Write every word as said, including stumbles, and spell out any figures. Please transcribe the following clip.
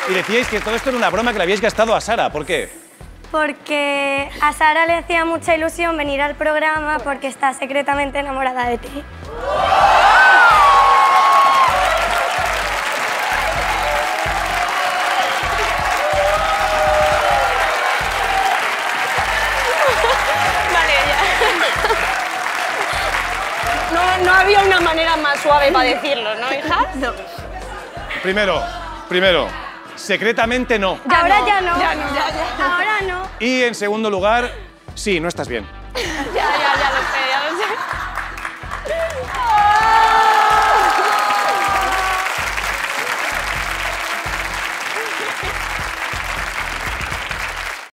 Y decíais que todo esto era una broma que le habíais gastado a Sara. ¿Por qué? Porque a Sara le hacía mucha ilusión venir al programa porque está secretamente enamorada de ti. Vale, ya. No, no había una manera más suave para decirlo, ¿no, hija? No. Primero, primero, secretamente no. Ahora no, ya no. ya no, ya, ya. Ahora no. Y en segundo lugar, sí, no estás bien.